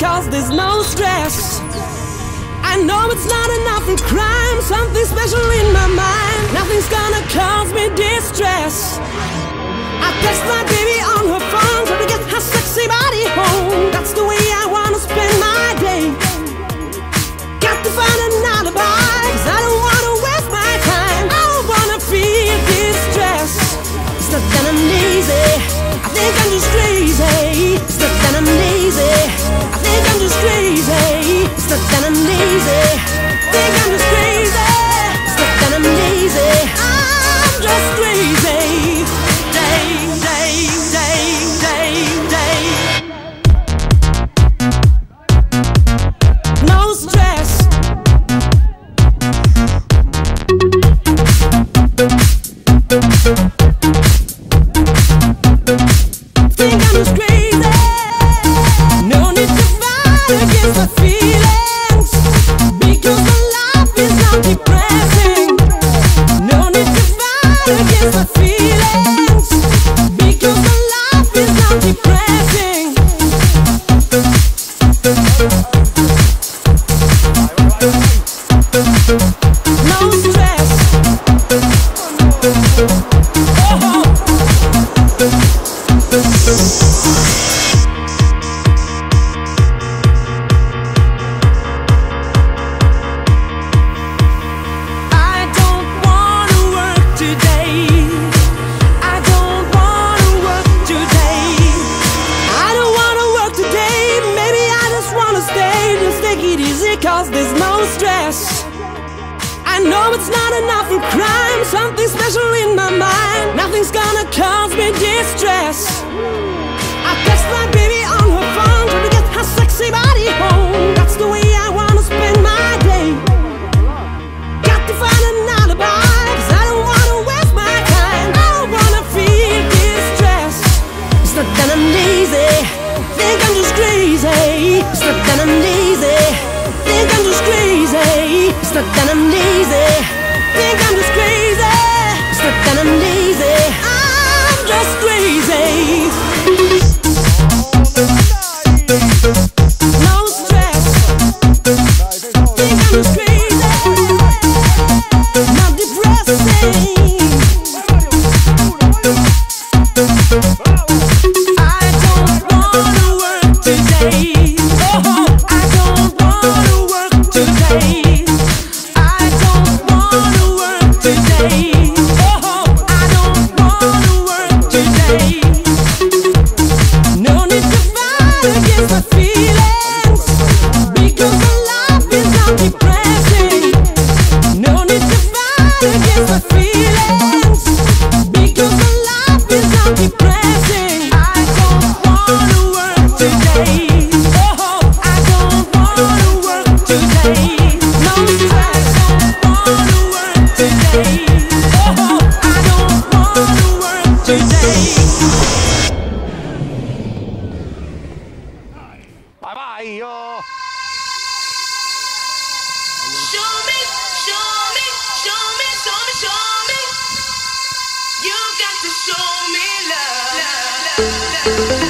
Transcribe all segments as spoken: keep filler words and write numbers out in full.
cause there's no stress. I know it's not enough for crime, something special in my mind. Nothing's gonna cause me distress. I text my baby on her phone, try to get her sexy body home. That's the way I wanna spend my day. Got to find an alibi, cause I don't wanna waste my time. I don't wanna feel distress. It's not that I'm lazy, I think I'm just crazy. It's not that I'm lazy, I think I'm just crazy. It's not that I'm lazy, I think I'm just crazy. It's not that I'm lazy, I'm just crazy. Day, day, day, day, day. No stress. Think I'm just crazy. No need to fight against my feelings, because my life is not depressing. No need to fight against my feelings, because my life is not depressing. No stress. Oh. I don't wanna work today. I don't wanna work today. I don't wanna work today. Maybe I just wanna stay. Just take it easy, cause there's no stress. I know it's not enough for crime, something special in my mind. Nothing's gonna cause me distress. I text my baby on her phone, try to get her sexy body home. That's the way I wanna spend my day. Got to find an alibi, cause I don't wanna waste my time. I don't wanna feel distress. It's not that I'm lazy, think I'm just crazy. It's not that I'm lazy, think I'm just crazy. It's not that I'm lazy, think I'm just crazy. It's not that I'm lazy, I'm just crazy. No stress, think I'm just crazy. Not depressing. I don't wanna work today. Oh, I don't wanna work today. I don't wanna work today. Oh, I don't wanna work today. No need to fight against my feelings, because my life is not depressing. No need to fight against my feelings, because my life is not depressing. I don't wanna work today. Oh, I don't wanna work today. No stress, I don't wanna work today. Oh, I don't wanna work today. Vai, vai, oh. Show me, show me, show me, show me, show me. You got to show me love. love, love, love,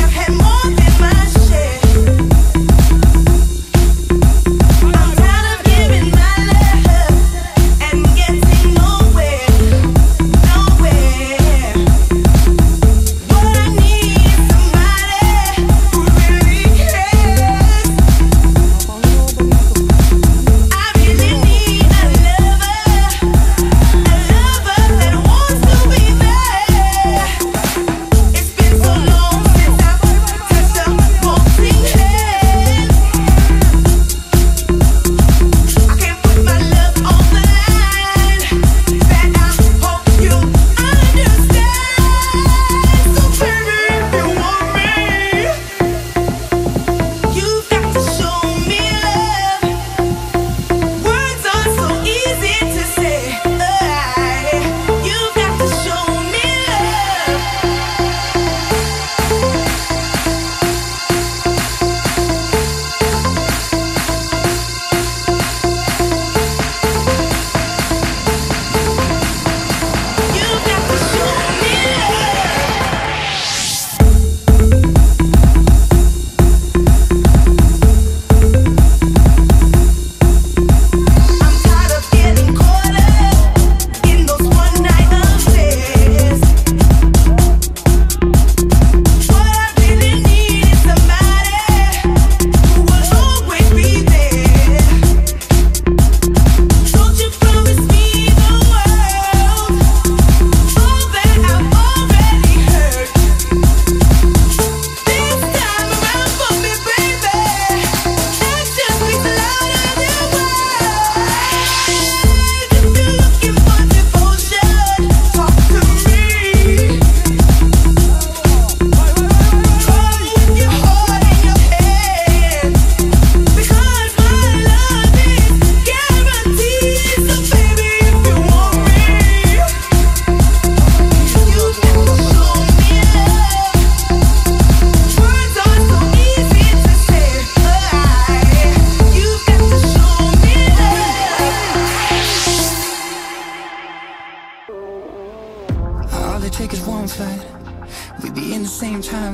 I'm tired of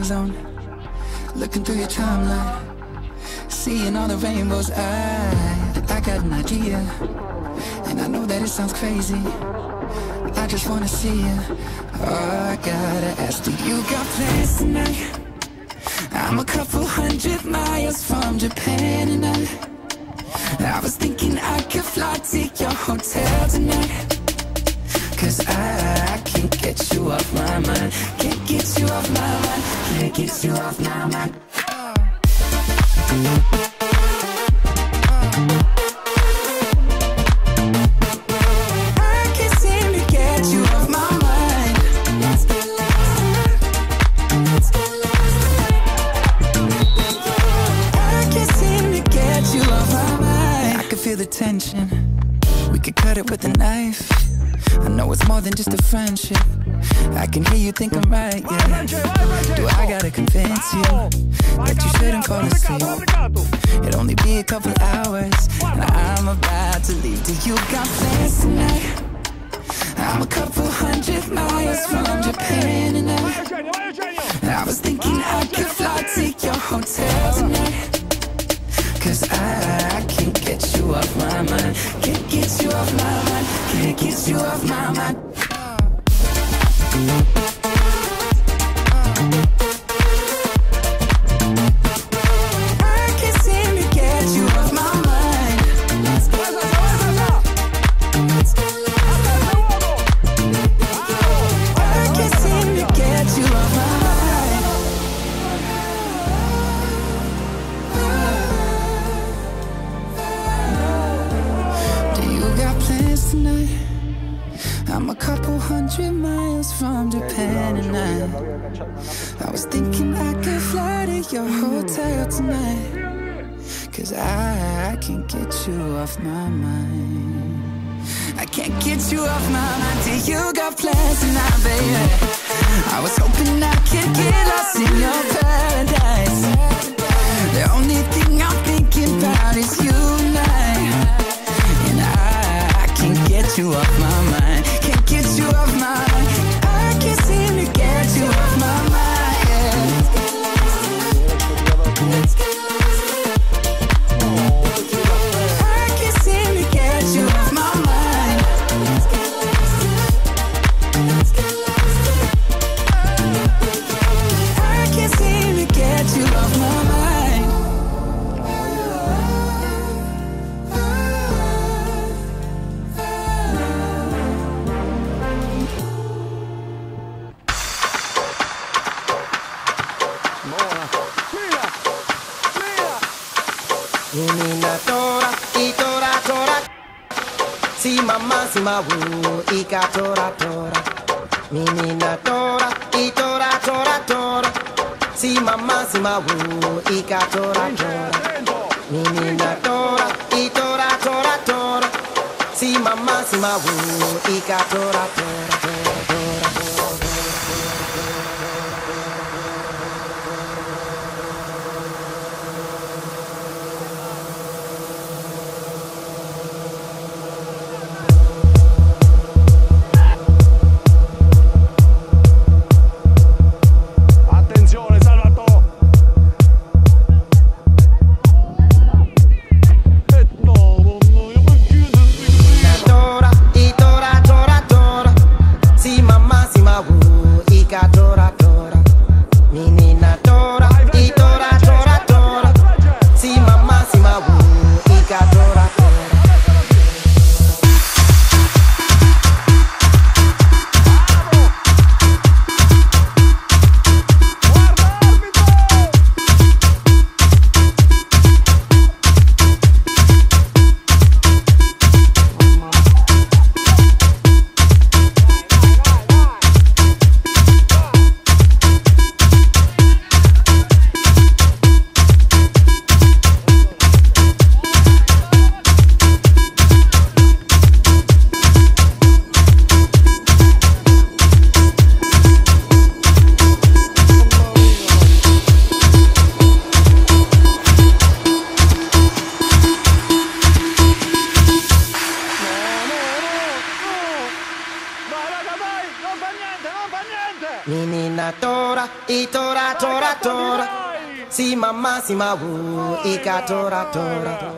time zone, looking through your timeline, seeing all the rainbows. I, I got an idea, and I know that it sounds crazy. I just wanna see you. Oh, I gotta ask, do you got plans tonight? I'm a couple hundred miles from Japan, and I, I was thinking I could fly to your hotel tonight. Cause I, I can't get you off my mind. Can't get you off my mind. Can't get you off my mind. I can't seem to get you off my mind. Let's get lost. Let's get lost. I can't seem to get you off my mind. I can feel the tension. We could cut it with a knife. I know it's more than just a friendship. I can hear you think I'm right, yeah. Do I gotta convince you that you shouldn't fall asleep? It'll only be a couple hours, and I'm about to leave. Do you got plans tonight? I'm a couple hundred miles from Japan, and I, I was thinking I could fly to your hotel tonight. Cause I, I can't get you off my mind. Can't get you off my mind. Can't get you off my mind. I can't seem to get you off my mind. Let's go. Let's go. I can't seem to get you off my mind. Tonight, I'm a couple hundred miles from Japan, and I, I was thinking I could fly to your hotel tonight. Cause I, I can't get you off my mind. I can't get you off my mind. Till you got plans tonight, baby. I was hoping I could get lost in your paradise. The only thing I'm thinking about is you and I. And I can't get you off my mind. Can't get you off my mind. I can't seem to get you off my mind, yeah. Let's get lost. I can't seem to get you off my mind. Let's get lost. Let's get lost. I can't seem to get you off my mind. Inina tora, itora tora. Si mama si mawu, ika tora tora. Inina tora, itora tora tora. Si mama si mawu, ika tora tora. Inina tora, itora tora tora. Si mama si mawu, ika tora tora tora tora. Si mamma si ma wu ika tora tora tora.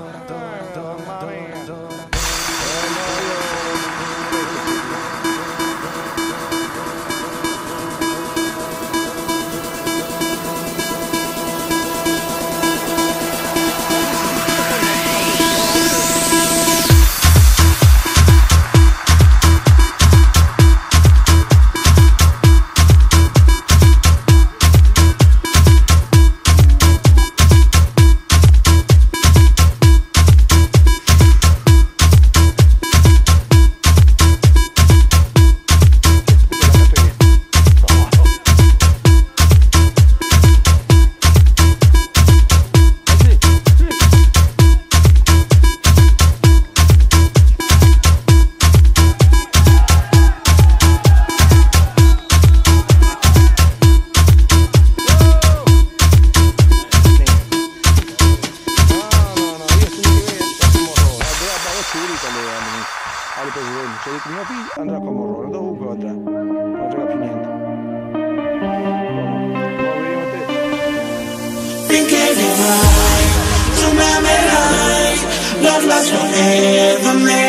Se dico mio figlio andrà con Morrone, dovunque andrà, non frega più niente. Finché vivrai, tu mi amerai, love lasts forever,